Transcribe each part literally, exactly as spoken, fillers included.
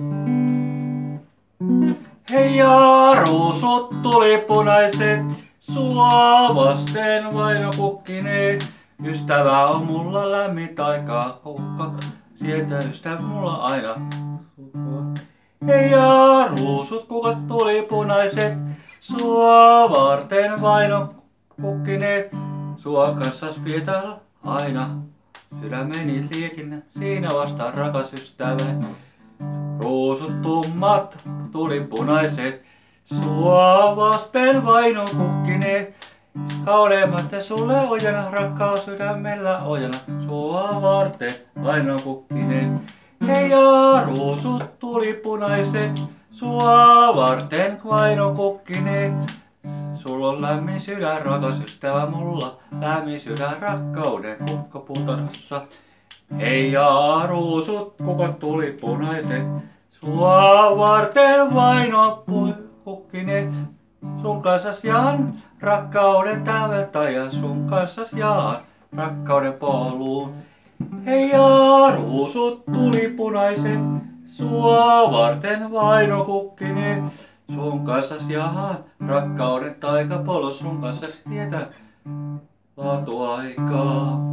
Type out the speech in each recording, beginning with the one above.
Hei ja ruusut tuli punaiset, sua vasten vaino kukkineet. Ystävä on mulla lämmin taikaa kukka, sieltä ystävä mulla aina. Hei ja ruusut kukat tuli punaiset, sua varten vaino kukkineet. Sua kanssas vietää aina, sydämeni liekin siinä vastaan rakas ystävä. Ruusut tummat tuli punaiset, sua vasten vaino kukkineet. Kauneimmat sulle ojana, rakkaus sydämellä ojana, sua varten vaino kukkineet. Hei ja ruusut tuli punaiset, sua varten vaino kukkineet. Sulla on lämmin sydän, rakas ystävä mulla, lämmin sydän rakkauden kukkapuutarhassa. Hei ja ruusut kukat tuli punaiset, sua varten vaino kukkineet. Sun kanssas jaan rakkauden täydeltä ja sun kanssas jaan rakkauden poluun. Hei ja ruusut tuli punaiset, sua varten vaino kukkineet. Sun kanssas jaan rakkauden taikapolun, sun kanssas vietä laatuaikaa.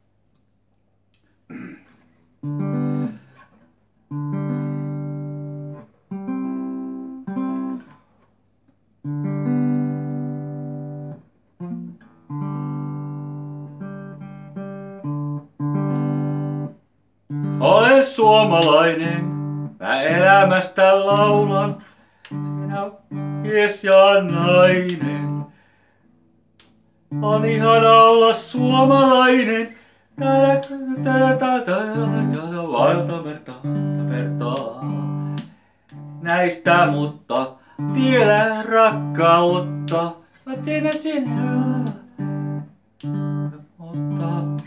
Olen suomalainen, mä elämästä laulan. Sinä mies ja nainen. On ihana olla suomalainen. Täällä, täällä, täällä, täällä, valtamerta, mertaa. Näistä mutta vielä rakkautta. Mä tiedän sinä. Mutta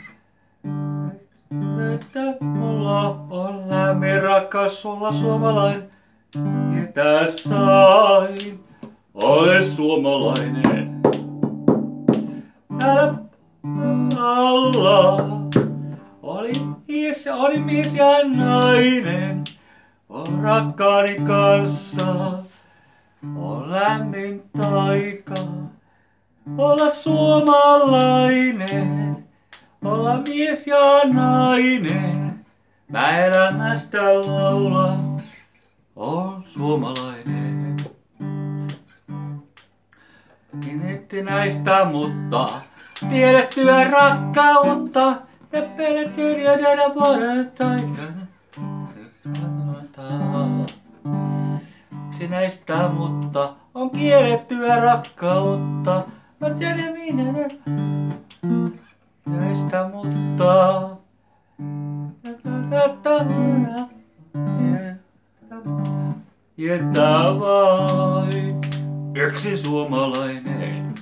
että mulla on lämmin rakkaus sulla suomalainen. Mitä sain? Olen suomalainen. Täällä alla oli mies, oli mies ja nainen. On rakkaani kanssa. On lämmin taika. Olla suomalainen. Olla mies ja nainen. Mä elämästä laulan. On suomalainen. Kiinnitti näistä, mutta tiedettyä rakkautta ja pelättiin ja tehdä vuoden taikana. Yksi näistä, mutta on kiellettyä rakkautta. Mä tiedän minä näistä, mutta jätä vain yksi suomalainen.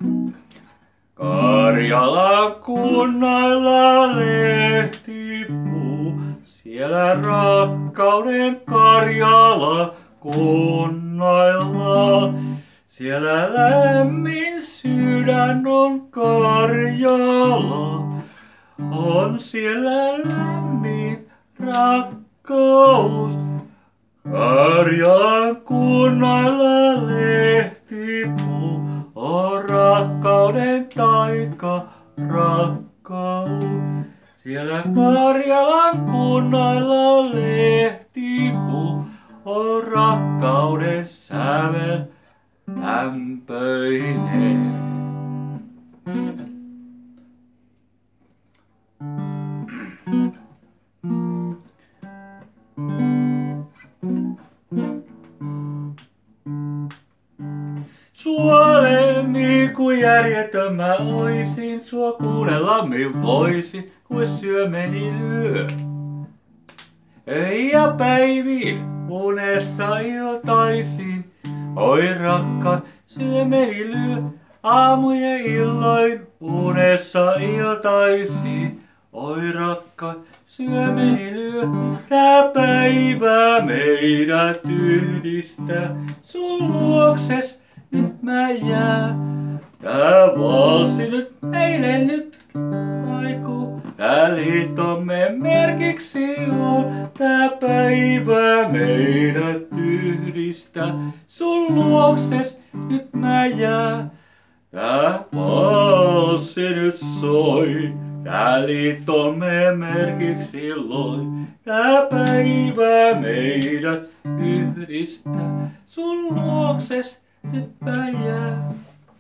Karjalan kunnalla lehtipuu, siellä rakkauden Karjala kunnalla. Siellä lämmin sydän on Karjala, on siellä lämmin rakkaus. Karjalan kunnalla lehtipuu on rakkauden taika, rakkaus. Siellä Karjalan kunnalla lehtipuu on rakkauden sävel lämpöinen. Sua lemmin kun järjetön mä oisin, sua kuunnella mi voisin, kuin syömeni lyö. Ei ja päivin, unessa iltaisin, oi rakkaan, syömeni lyö. Aamu ja illoin, unessa iltaisin, oi rakkaan, syömeni lyö. Tää päivä meidät yhdistää, sun luokses nyt mä jää. Tää valssi nyt meille nyt kaikuu, tää liittomme merkiksi on. Tää päivä meidät yhdistää. Sun luokses nyt mä jää. Tää valssi nyt soi. Tää liittomme merkiksi loi. Tää päivä meidät yhdistää. Sun luokses nyt mä jää.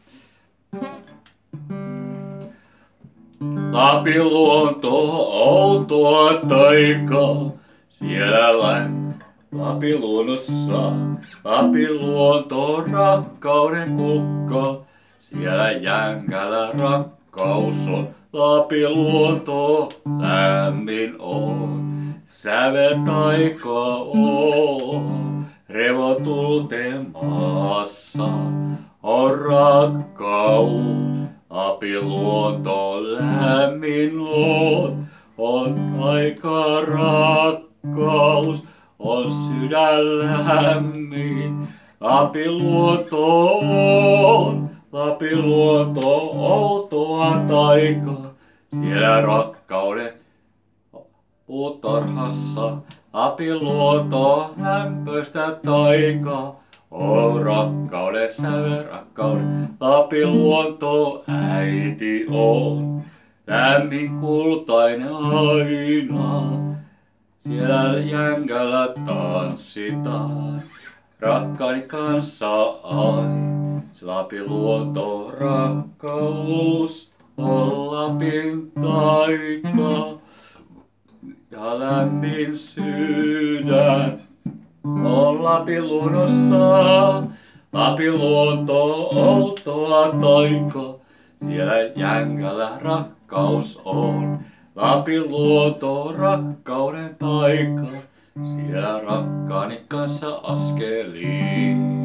Lapin luonto outoa taikaa. Siellä län Lapin luonnossa. Lapin luonto on rakkauden kukka. Siellä jängällä rakkaus on. Lapin luonto lämmin on. Säve taika on. Revotulten maassa on rakkaus. Lapin luonto lämmin on. On taika rakkaus. On sydän lämmin. Lapin luonto on. Lapin luonto outoa taikaa. Siellä rakkauden puutarhassa. Lapin luonto lämpöistä taikaa. On rakkauden säve rakkauden. Lapin luonto äiti on. Lämmin kultainen aina. Siellä jängällä tanssitaan. Rakkaani kanssa aina. Lapin luonto rakkaus on Lapin taika ja lämmin sydän on Lapin luonnossa. Lapin luonto outoa taika, siellä jängällä rakkaus on. Lapin luonto rakkauden taika, siellä rakkaani kanssa askeliin.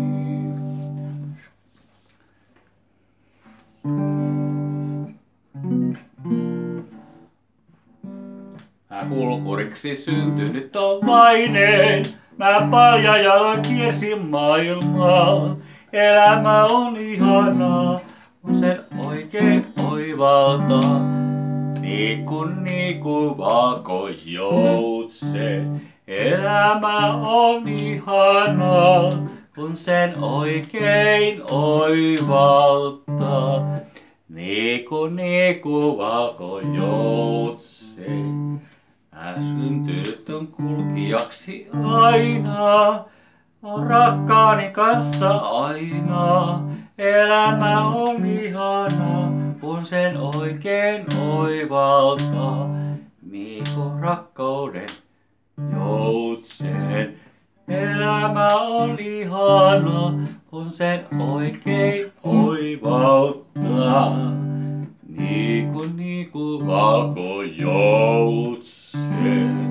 Mä kulkuriksi syntynyt on vainen, mä palja jaloin kiersin maailmaa. Elämä on ihanaa, kun sen oikein oivaltaa. Niiku niiku valkojoutse, elämä on ihanaa, kun sen oikein oivaltaa. Niiku niiku valkojoutse, mä syntynyt on kulkijaksi aina, on rakkaani kanssa aina. Elämä on ihanaa, kun sen oikein oivaltaa. Niiku rakkauden joutsen. Elämä on ihanaa, kun sen oikein oivaltaa. Niiku niiku valkojoutsen.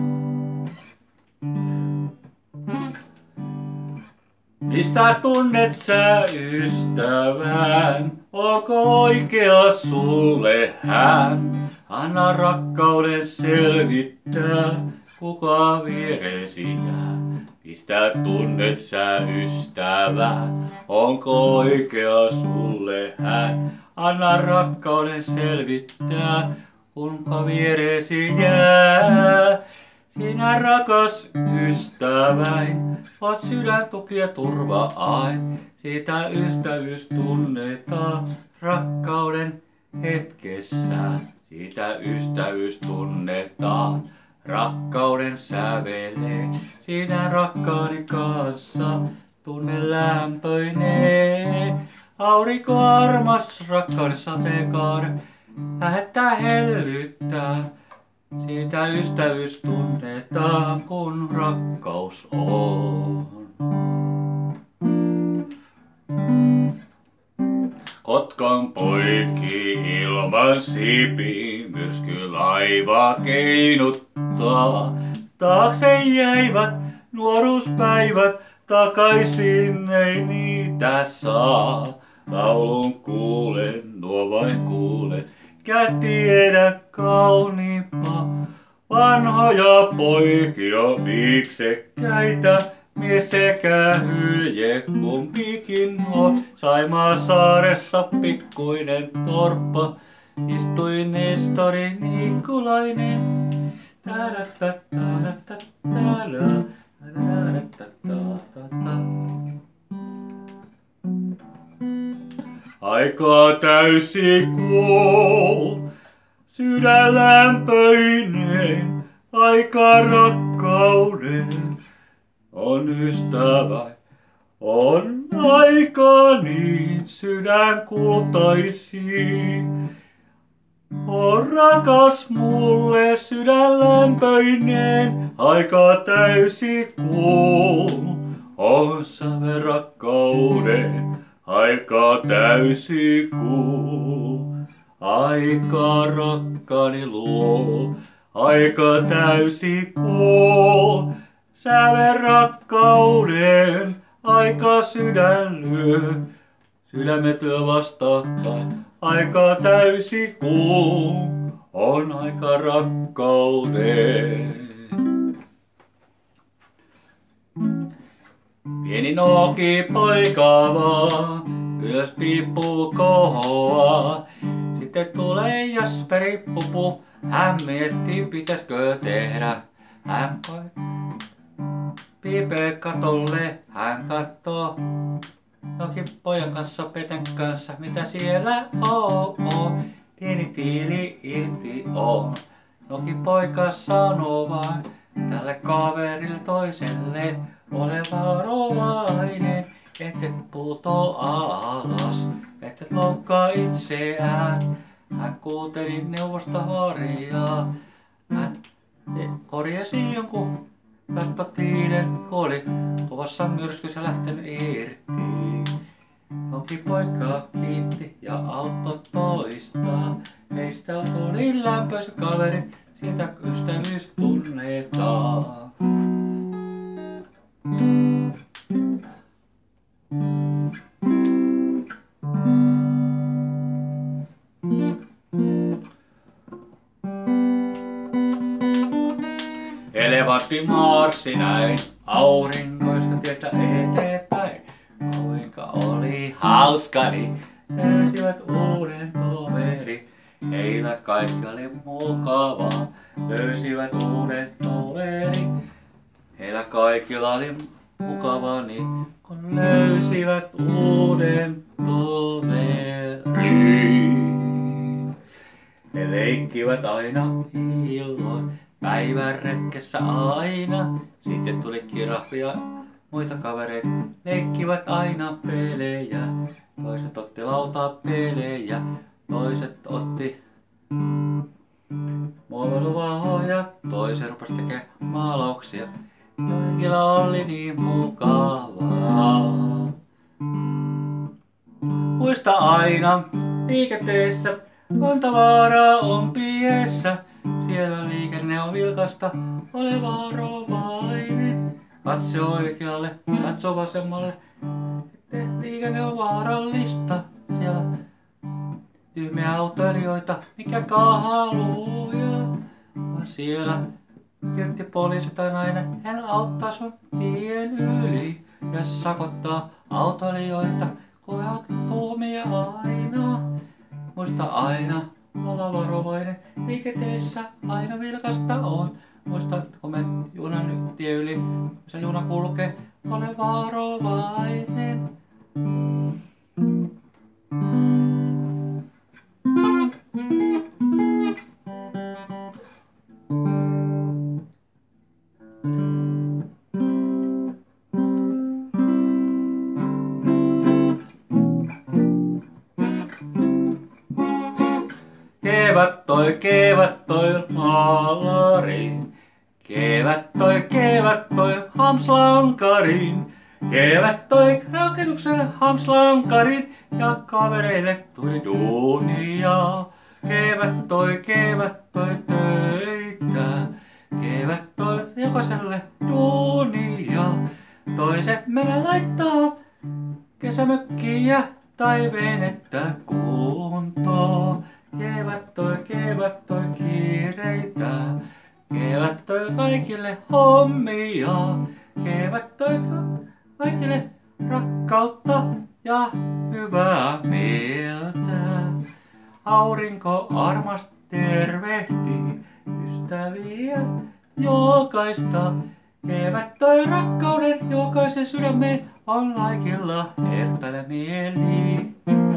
Mistä tunnet sä ystävän? Onko oikea sulle hän? Anna rakkauden selvittää, kuka vieresi jää. Mistä tunnet sä ystävän? Onko oikea sulle hän? Anna rakkauden selvittää, kuka vieresi jää. Sinä rakas ystäväin, oot sydän tuki ja turva ain. Siitä ystävyys tunnetaan rakkauden hetkessä. Siitä ystävyys tunnetaan rakkauden sävelee. Siinä rakkaani kanssa tunne lämpöinee. Aurinko armas rakkauden sateenkaaren lähettää hellyttää. Siitä ystävyys tunnetaan, kun rakkaus on. Kotkan poiki ilman siipi, myrskylaiva keinuttaa. Taakse jäivät nuoruuspäivät, takaisin ei niitä saa. Laulun kuulen, nuo vain kuulen, kä tiedä kauniimpaa. Vanhoja poikia viiksekkäitä, mies sekä hylje kumpikin on. Saimaa saaressa pikkuinen torppa, istui Nestori Nikkulainen. Aika täysi kuol, sydän lämpöinen, aika rakkauden. On ystävä, on aika niin sydän kultaisiin. On rakas mulle sydän lämpöinen, aika täysi kuol. On säve rakkauden, aika täysi kuol. Aika rakkani luo, aika täysi kuol. Säve rakkauden, aika sydän lyö. Sydämet lyö vastakkain, aika täysi kuol. On aika rakkauden. Pieni noki poika vaan, ylös piippu kohoaa. Sitten tulee Jasperi pupu, hän miettii pitäisikö tehdä. Hän piipee katolle, hän kattoo. Noki pojan kanssa, Peten kanssa, mitä siellä oo, oo. Pieni tiili irti on. Noki poika sanoo vaan tälle kaverille toiselle. Ole varovainen, ettet puto alas, ettet loukkaa itseään. Hän kuunteli neuvosta Harjaa. Hän korjasi jonkun kattotiinen, kun oli kovassa myrskyssä lähtenyt irti. Noki poika kiitti ja auttoi toista. Heistä tuli lämpöiset kaverit, siitä ystävyys tunnetaan. Elevantti marssi näin aurinkoista tietä eteenpäin. Kuinka oli hauskani, löysivät uuden toveri. Heillä kaikki oli mukavaa, löysivät uuden toveri. Heillä kaikilla oli mukavaa, niin kun löysivät uuden toverin. He leikkivät aina illoin, päivän retkessä aina. Sitten tuli kirahvi ja muita kavereita, leikkivät aina pelejä. Toiset otti lautapelejä, toiset otti muoviluvahoja, toiset rupesi tekemään maalauksia. Kaikilla oli niin mukavaa. Muista aina liikenteessä, monta vaaraa on piessä. Siellä liikenne on vilkasta, ole varovainen. Katso oikealle, katso vasemmalle, liikenne on vaarallista. Siellä tyhmiä autoilijoita, mikä kahaluja. Siellä kirtti poliisi tai nainen, hän auttaa sun tien yli. Ja sakottaa autoilijoita, kun he oot tuomia aina. Muista aina olla varovainen, liikenteessä aina vilkasta on. Muista, kun menet junan tie yli, se juna kulkee, ole varovainen. Kevät toi, kevät toi maalariin. Kevät toi, kevät toi hamslankariin. Kevät toi rakennuksen hamslankariin ja kavereille tuli duunia. Kevät toi, kevät toi töitä. Kevät toi jokaiselle duunia. Toiset mennä laittaa kesämökkiä tai venettä kuntoon. Kevät toi, kevät toi kiireitä. Kevät toi kaikille hommia. Kevät toi kaikille rakkautta ja hyvää mieltä. Aurinko armas tervehtii ystäviä jokaista. Kevät toi rakkauden jokaisen sydämeen on kaikilla herttainen mieli.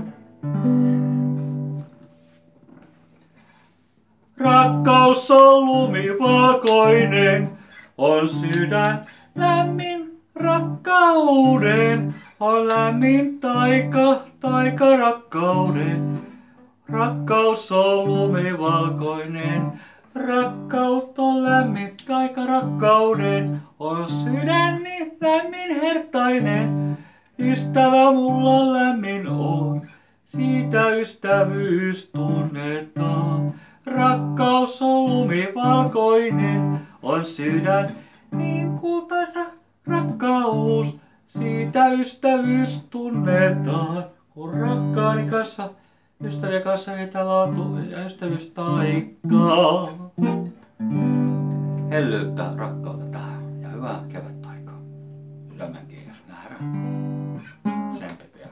Rakkaus on lumivalkoinen, on sydän lämmin rakkauden, on lämmin taika, taika rakkauden. Rakkaus on lumivalkoinen, rakkautta on lämmin taika rakkauden, on sydän niin lämmin hertainen, ystävä mulla lämmin on, siitä ystävyys tunnetaan. Rakkaus on lumivalkoinen, on sydän niin kultaista rakkaus, siitä ystävyys tunnetaan. Kun rakkaani kanssa, ystävien kanssa vietä laatu ja ystävyystaikaa. Hellyyttä, rakkautta tähän ja hyvää kevätaikaa. Sydämen kiitos, nähdään. Tsempit vielä.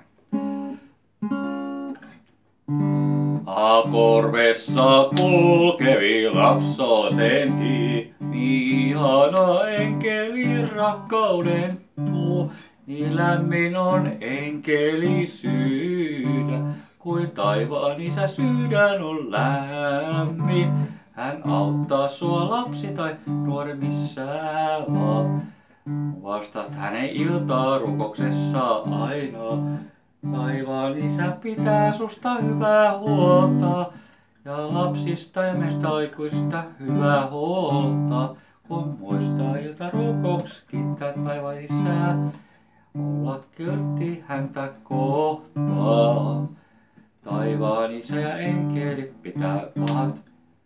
A-korvessa kulkevi lapsosenti, ihana enkeli rakkauden tuo. Niin lämmin on enkeli sydän, kuin taivaan isä sydän on lämmin. Hän auttaa sua lapsi tai nuori missä vaan. Vastaat hänen iltaa rukoksessa aina. Taivaan isä pitää susta hyvää huolta. Ja lapsista ja meistä aikuisista hyvää huolta. Kun muistaa ilta rukoks kiittää taivaan isää. Olla kiltti häntä kohtaan. Taivaan isä ja enkeli pitää pahat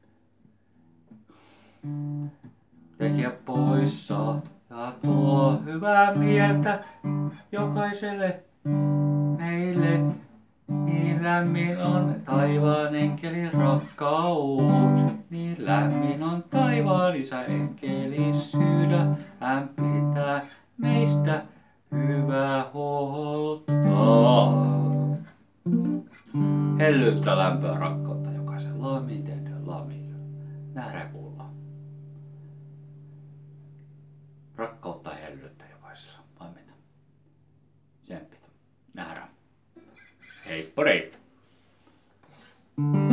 tekijä poissa. Ja tuo hyvää mieltä jokaiselle meille. Niin lämmin on taivaan enkelin rakkaus. Niin lämmin on taivaan isä enkeli sydän. Hän pitää meistä hyvää huolta. Hellyyttä, lämpöä, rakkautta jokaisen laamiin tehdään laamiin. Nähdään kuullaan. Rakkautta ja hellyyttä jokaisella. Vai mitä? Tsempit. Nähdään. Heippa reippa.